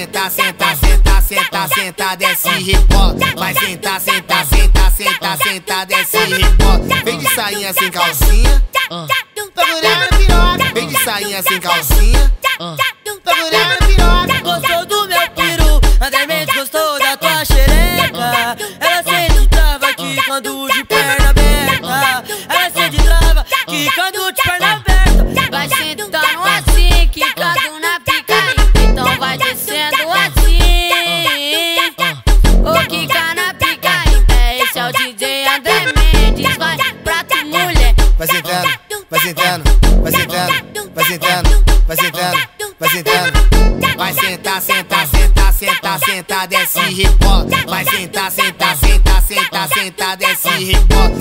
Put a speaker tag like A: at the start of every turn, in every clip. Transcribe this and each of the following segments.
A: sentar, senta, senta, senta, senta, desce e rebola. Vai sentar, senta, senta, senta, senta, desce e rebola. Vem de sainha sem calcinha, procurando piroca. Vem de sainha sem calcinha, procurando piroca.
B: Gostou do meu peru, Andremente gostou da tua xereca. Ela sente trava, quicando de perna aberta. Ela sente trava, quicando de perna aberta.
C: Vai sentando assim, quicando na pica. Então vai descendo assim. Ô, quica na pica. Esse é o DJ André Mendes. Vai pra tu mulher.
A: Vai sentando, vai sentando, vai sentando, vai sentando, vai sentando, vai sentando. Vai sentar, senta, senta, senta, senta, desce e rebola. Vai sentar, senta, senta, senta, senta, desce e rebola.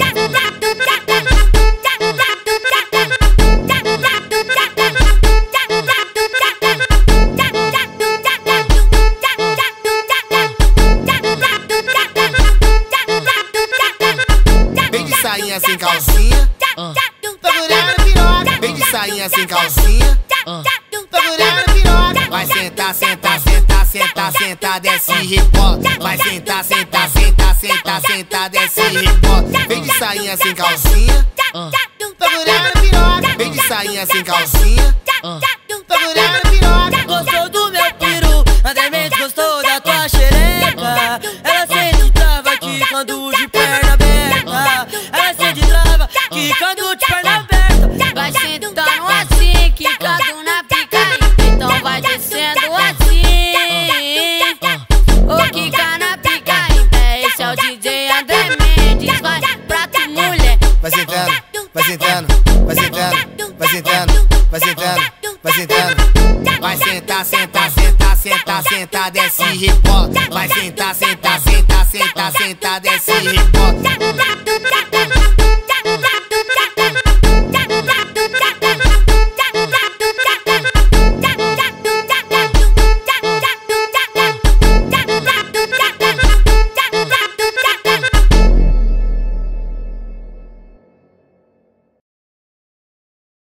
A: Vem de sainha sem calcinha, procurando piroca. Vem de sainha sem calcinha, procurando piroca. Vai sentar, senta, senta, senta, senta, desce e rebola. Vai sentar, senta, senta, senta, senta, desce e rebola. Vem de sainha sem calcinha, procurando piroca. Vem de sainha sem calcinha, procurando piroca.
B: Gostou do meu peru, Andremente gostou da tua xereca. Ela sente trava, quicando de perna aberta. Ela sente trava, quicando de perna aberta.
C: Vai sentando assim, quicando na pica. Então vai descendo assim. Ô, quica na pica. Esse é o DJ André Mendes. Vai pra tu mulher.
A: Vai sentando, vai sentando, vai sentando, vai sentando, vai sentando, vai sentando. Vai sentar, senta, senta, senta, senta, desce e rebola. Vai sentar, senta, senta, senta, senta, desce e rebola.